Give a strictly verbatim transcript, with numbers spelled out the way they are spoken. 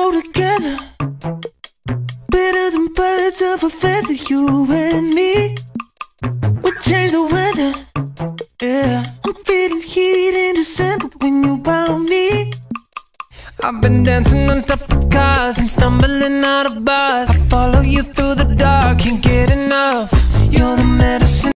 go together, better than birds of a feather. You and me, we change the weather. Yeah, I'm feeling heat in December when you found me. I've been dancing on top of cars and stumbling out of bars. I follow you through the dark, can't get enough. You're the medicine